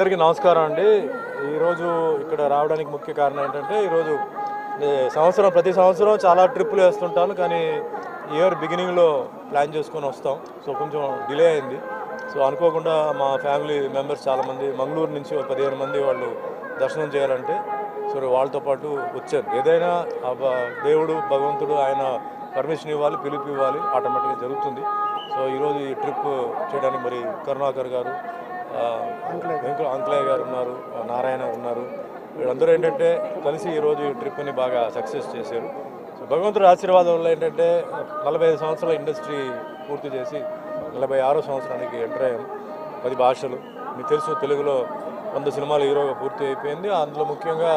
అందరికీ నమస్కారం అండి. ఈరోజు ఇక్కడ రావడానికి ముఖ్య కారణం ఏంటంటే ఈరోజు ప్రతి సంవత్సరం చాలా ట్రిప్పులు వేస్తుంటాను, కానీ ఇయర్ బిగినింగ్లో ప్లాన్ చేసుకొని వస్తాం. సో కొంచెం డిలే అయింది. సో అనుకోకుండా మా ఫ్యామిలీ మెంబర్స్ చాలామంది మంగళూరు నుంచి 15 మంది వాళ్ళు దర్శనం చేయాలంటే సో వాళ్ళతో పాటు వచ్చారు. ఏదైనా దేవుడు భగవంతుడు ఆయన పర్మిషన్ ఇవ్వాలి, పిలుపు ఇవ్వాలి, ఆటోమేటిక్గా జరుగుతుంది. సో ఈరోజు ఈ ట్రిప్ చేయడానికి మరి కరుణాకర్ గారు, అంకులయ్య గారు ఉన్నారు, నారాయణ ఉన్నారు, వీళ్ళందరూ ఏంటంటే కలిసి ఈరోజు ఈ ట్రిప్ని బాగా సక్సెస్ చేశారు. సో భగవంతుడి ఆశీర్వాదం వల్ల ఏంటంటే 45 సంవత్సరాల ఇండస్ట్రీ పూర్తి చేసి 46వ సంవత్సరానికి ఎంటర్ అయ్యాము. 10 భాషలు మీకు తెలుసు, తెలుగులో 100 సినిమాలు హీరోగా పూర్తి అయిపోయింది. అందులో ముఖ్యంగా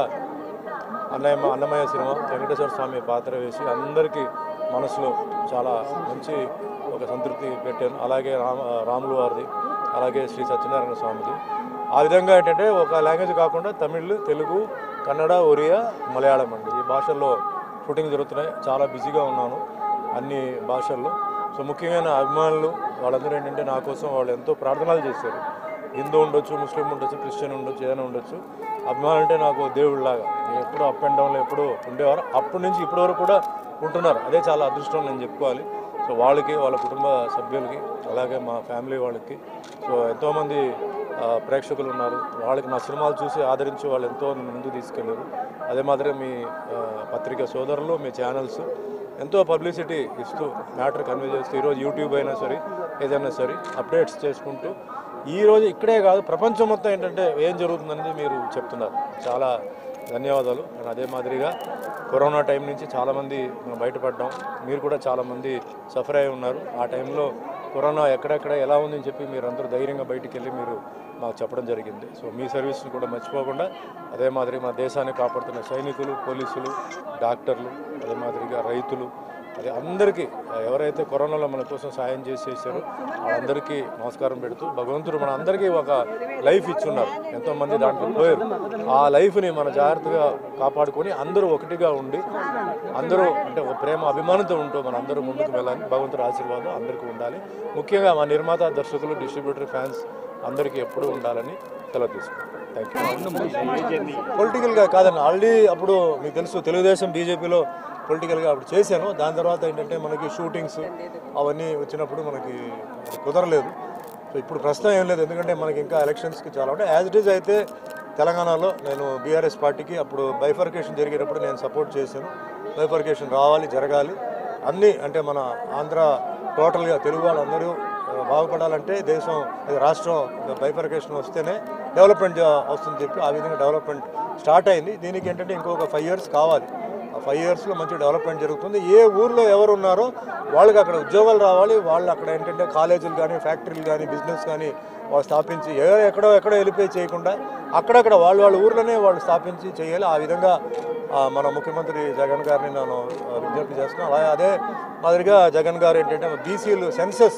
అన్నమయ్య సినిమా వెంకటేశ్వర స్వామి పాత్ర వేసి అందరికీ మనసులో చాలా మంచి ఒక సంతృప్తి పెట్టాను. అలాగే రాములు వారిది, అలాగే శ్రీ సత్యనారాయణ స్వామిది. ఆ విధంగా ఏంటంటే ఒక లాంగ్వేజ్ కాకుండా తమిళ్, తెలుగు, కన్నడ, ఒరియా, మలయాళం అండి, ఈ భాషల్లో షూటింగ్ జరుగుతున్నాయి. చాలా బిజీగా ఉన్నాను అన్ని భాషల్లో. సో ముఖ్యమైన అభిమానులు వాళ్ళందరూ ఏంటంటే నా కోసం వాళ్ళు ఎంతో ప్రార్థనలు చేశారు. హిందూ ఉండొచ్చు, ముస్లిం ఉండొచ్చు, క్రిస్టియన్ ఉండొచ్చు, ఏదైనా ఉండొచ్చు. అభిమానులు అంటే నాకు దేవుళ్ళలాగా ఎప్పుడూ అప్ అండ్ డౌన్లో ఎప్పుడూ ఉండేవారు. అప్పటి నుంచి ఇప్పటి వరకు కూడా ఉంటున్నారు. అదే చాలా అదృష్టం నేను చెప్పుకోవాలి. సో వాళ్ళకి, వాళ్ళ కుటుంబ సభ్యులకి, అలాగే మా ఫ్యామిలీ వాళ్ళకి, సో ఎంతోమంది ప్రేక్షకులు ఉన్నారు. వాళ్ళకి నా సినిమాలు చూసి ఆదరించి వాళ్ళు ఎంతో ముందుకు తీసుకెళ్ళారు. అదే మాదిరిగా మీ పత్రికా సోదరులు, మీ ఛానల్స్ ఎంతో పబ్లిసిటీ ఇస్తూ మ్యాటర్ కన్వే చేస్తూ ఈరోజు యూట్యూబ్ అయినా సరే ఏదైనా సరే అప్డేట్స్ చేసుకుంటూ ఈరోజు ఇక్కడే కాదు ప్రపంచం మొత్తం ఏంటంటే ఏం జరుగుతుందనేది మీరు చెప్తున్నారు. చాలా ధన్యవాదాలు. అండ్ అదే మాదిరిగా కరోనా టైం నుంచి చాలామంది మనం బయటపడ్డాం. మీరు కూడా చాలామంది సఫర్ అయి ఉన్నారు. ఆ టైంలో కరోనా ఎక్కడెక్కడ ఎలా ఉందని చెప్పి మీరు అందరూ ధైర్యంగా బయటికి వెళ్ళి మీరు మాకు చెప్పడం జరిగింది. సో మీ సర్వీస్ని కూడా మర్చిపోకుండా అదే మాదిరి మా దేశాన్ని కాపాడుతున్న సైనికులు, పోలీసులు, డాక్టర్లు, అదే మాదిరిగా రైతులు, అదే అందరికీ ఎవరైతే కరోనాలో మన కోసం సాయం చేసేసారో వాళ్ళందరికీ నమస్కారం పెడుతూ భగవంతుడు మన అందరికీ ఒక లైఫ్ ఇచ్చున్నారు. ఎంతోమంది దాంట్లో పోయారు. ఆ లైఫ్ని మన జాగ్రత్తగా కాపాడుకొని అందరూ ఒకటిగా ఉండి అందరూ అంటే ఒక ప్రేమ అభిమానంతో ఉంటూ మన అందరూ ముందుకు వెళ్ళాలి. భగవంతుడి ఆశీర్వాదం అందరికీ ఉండాలి. ముఖ్యంగా మా నిర్మాత, దర్శకులు, డిస్ట్రిబ్యూటర్, ఫ్యాన్స్ అందరికీ ఎప్పుడూ ఉండాలని సెలవు తీసుకుంటాం. Thank you. పొలిటికల్గా కాదండి, ఆల్రెడీ అప్పుడు మీకు తెలుసు తెలుగుదేశం బీజేపీలో పొలిటికల్గా అప్పుడు చేశాను. దాని తర్వాత ఏంటంటే మనకి షూటింగ్స్ అవన్నీ వచ్చినప్పుడు మనకి కుదరలేదు. సో ఇప్పుడు ప్రస్తుతం ఏం లేదు, ఎందుకంటే మనకి ఇంకా ఎలక్షన్స్కి చాలా ఉంటాయి. యాజ్ ఇట్ ఈజ్ అయితే తెలంగాణలో నేను బీఆర్ఎస్ పార్టీకి అప్పుడు బైఫర్కేషన్ జరిగేటప్పుడు నేను సపోర్ట్ చేశాను. బైఫర్కేషన్ రావాలి, జరగాలి అన్నీ, అంటే మన ఆంధ్ర టోటల్గా తెలుగు వాళ్ళందరూ బాగుపడాలంటే దేశం, రాష్ట్రం బైఫర్కేషన్ వస్తేనే డెవలప్మెంట్ వస్తుందని చెప్పి ఆ విధంగా డెవలప్మెంట్ స్టార్ట్ అయింది. దీనికి ఏంటంటే ఇంకొక 5 years కావాలి. ఆ 5 yearsలో మంచి డెవలప్మెంట్ జరుగుతుంది. ఏ ఊర్లో ఎవరు ఉన్నారో వాళ్ళకి అక్కడ ఉద్యోగాలు రావాలి. వాళ్ళు అక్కడ ఏంటంటే కాలేజీలు కానీ, ఫ్యాక్టరీలు కానీ, బిజినెస్ కానీ వాళ్ళు స్థాపించి ఎక్కడో వెళ్ళిపోయి చేయకుండా అక్కడక్కడ వాళ్ళ ఊర్లోనే వాళ్ళు స్థాపించి చేయాలి. ఆ విధంగా మన ముఖ్యమంత్రి జగన్ గారిని నేను విజ్ఞప్తి చేస్తున్నాను. అలాగే అదే మాదిరిగా జగన్ గారు ఏంటంటే బీసీలు సెన్సస్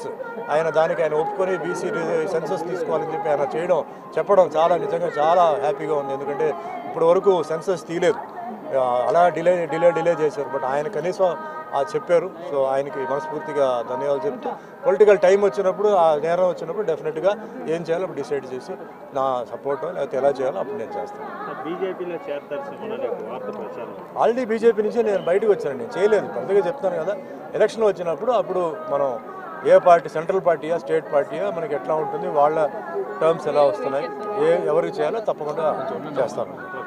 ఆయన ఒప్పుకొని బీసీ సెన్సస్ తీసుకోవాలని చెప్పి ఆయన చెప్పడం చాలా నిజంగా చాలా హ్యాపీగా ఉంది. ఎందుకంటే ఇప్పటి వరకు సెన్సస్ తీయలేదు, అలా డిలే చేశారు. బట్ ఆయన కనీసం చెప్పారు. సో ఆయనకి మనస్ఫూర్తిగా ధన్యవాదాలు చెప్తూ పొలిటికల్ టైం వచ్చినప్పుడు, ఆ నేరం వచ్చినప్పుడు డెఫినెట్గా ఏం చేయాలో అప్పుడు డిసైడ్ చేసి నా సపోర్ట్ లేకపోతే ఎలా చేయాలో అప్పుడు నేను చేస్తాను. బీజేపీలో ఆల్రెడీ బీజేపీ నుంచి నేను బయటకు వచ్చాను, నేను చేయలేదు. అందుకే చెప్తాను కదా, ఎలక్షన్ వచ్చినప్పుడు అప్పుడు మనం ఏ పార్టీ, సెంట్రల్ పార్టీయా, స్టేట్ పార్టీయా, మనకి ఎట్లా ఉంటుంది, వాళ్ళ టర్మ్స్ ఎలా వస్తున్నాయి, ఎవరికి చేయాలో తప్పకుండా చేస్తాను.